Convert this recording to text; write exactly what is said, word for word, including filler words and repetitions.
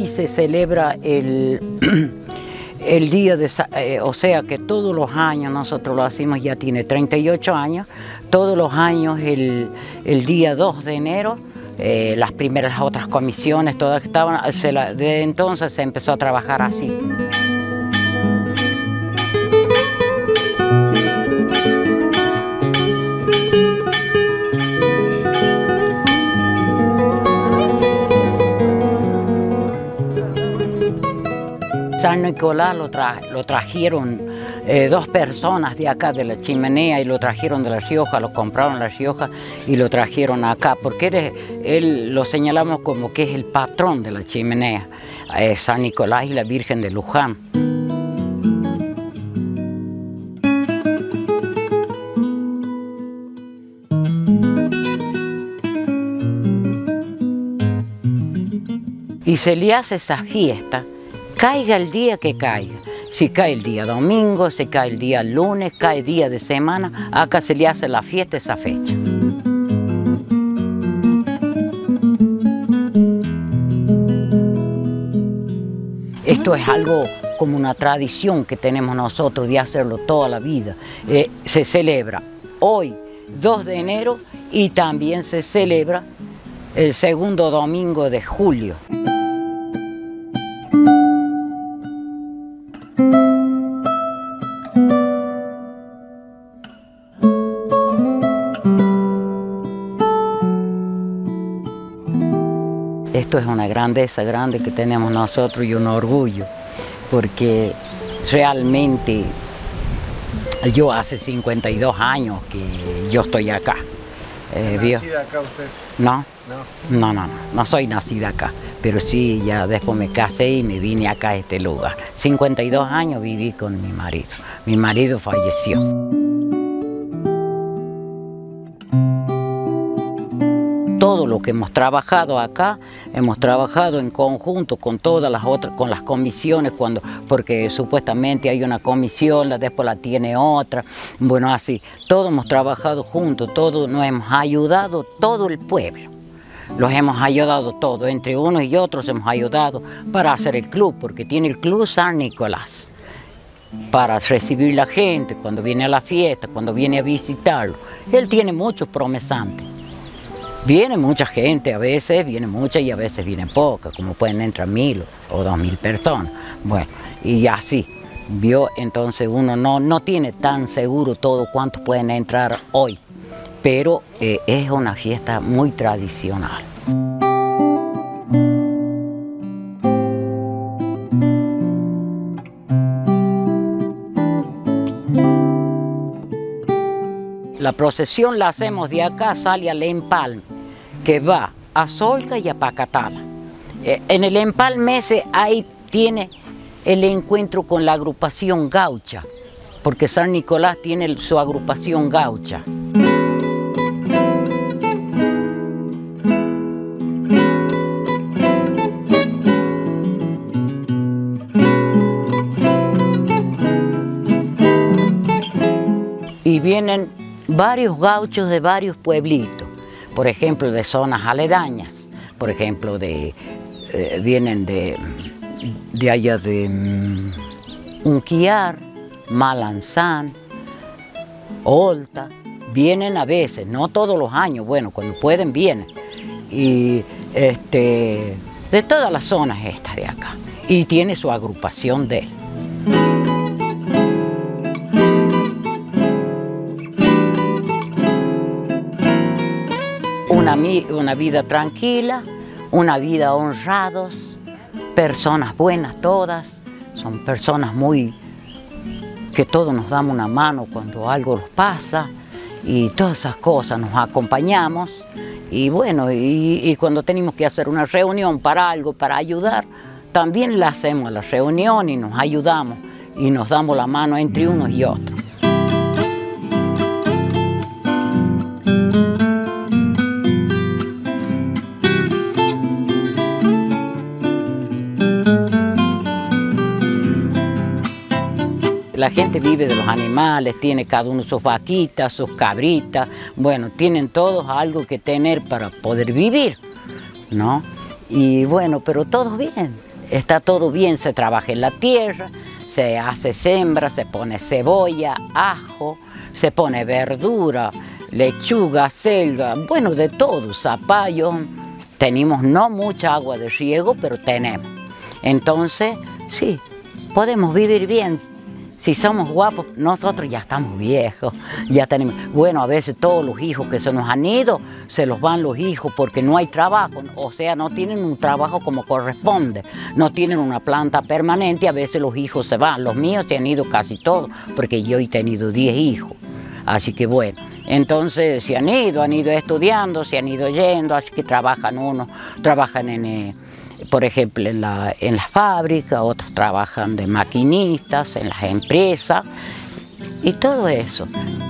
hoy se celebra el, el día de, eh, o sea que todos los años, nosotros lo hacemos, ya tiene treinta y ocho años, todos los años el, el día dos de enero, eh, las primeras, las otras comisiones, todas estaban, se la, de entonces se empezó a trabajar así. San Nicolás lo, tra lo trajeron eh, dos personas de acá de la Chimenea y lo trajeron de La Rioja, lo compraron en La Rioja y lo trajeron acá, porque él, él lo señalamos como que es el patrón de la Chimenea, eh, San Nicolás y la Virgen de Luján. Y se le hace esa fiesta, caiga el día que caiga. Si cae el día domingo, si cae el día lunes, cae día de semana, acá se le hace la fiesta esa fecha. Esto es algo como una tradición que tenemos nosotros de hacerlo toda la vida. Eh, se celebra hoy, dos de enero, y también se celebra el segundo domingo de julio. Esto es una grandeza grande que tenemos nosotros y un orgullo, porque realmente yo hace cincuenta y dos años que yo estoy acá. Eh, ¿Nacida acá usted? No, no, no, no, no, no soy nacida acá, pero sí, ya después me casé y me vine acá a este lugar. cincuenta y dos años viví con mi marido, mi marido falleció. Todo lo que hemos trabajado acá, hemos trabajado en conjunto con todas las otras, con las comisiones, cuando, porque supuestamente hay una comisión, la, después la tiene otra, bueno, así, todos hemos trabajado juntos, todos nos hemos ayudado, todo el pueblo, los hemos ayudado todos, entre unos y otros hemos ayudado para hacer el club, porque tiene el Club San Nicolás, para recibir la gente cuando viene a la fiesta, cuando viene a visitarlo. Él tiene muchos promesantes. Viene mucha gente, a veces viene mucha y a veces viene poca, como pueden entrar mil o dos mil personas. Bueno, y así, vio, entonces uno no, no tiene tan seguro todo cuántos pueden entrar hoy, pero eh, es una fiesta muy tradicional. La procesión la hacemos de acá, sale al empalme, que va a Solca y a Pacatala. Eh, en el empalme ese ahí tiene el encuentro con la agrupación gaucha, porque San Nicolás tiene su agrupación gaucha. Y vienen varios gauchos de varios pueblitos, por ejemplo de zonas aledañas, por ejemplo de, eh, vienen de, de allá de um, Unquiar, Malanzán, Olta, vienen a veces, no todos los años, bueno, cuando pueden vienen, y este, de todas las zonas estas de acá, y tiene su agrupación de él. Una, una vida tranquila, una vida honrados, personas buenas todas, son personas muy, que todos nos damos una mano cuando algo nos pasa y todas esas cosas, nos acompañamos y bueno, y, y cuando tenemos que hacer una reunión para algo, para ayudar, también la hacemos la reunión y nos ayudamos y nos damos la mano entre unos y otros. La gente vive de los animales, tiene cada uno sus vaquitas, sus cabritas, bueno, tienen todos algo que tener para poder vivir, ¿no? Y bueno, pero todos bien, está todo bien, se trabaja en la tierra, se hace sembra, se pone cebolla, ajo, se pone verdura, lechuga, selga, bueno, de todo, zapallo. Tenemos no mucha agua de riego, pero tenemos. Entonces, sí, podemos vivir bien. Si somos guapos, nosotros ya estamos viejos, ya tenemos. Bueno, a veces todos los hijos que se nos han ido, se los van los hijos porque no hay trabajo, o sea, no tienen un trabajo como corresponde, no tienen una planta permanente, a veces los hijos se van. Los míos se han ido casi todos, porque yo he tenido diez hijos. Así que bueno, entonces se han ido, han ido estudiando, se han ido yendo, así que trabajan unos, trabajan en... Eh, por ejemplo, en, la, en las fábricas, otros trabajan de maquinistas, en las empresas y todo eso.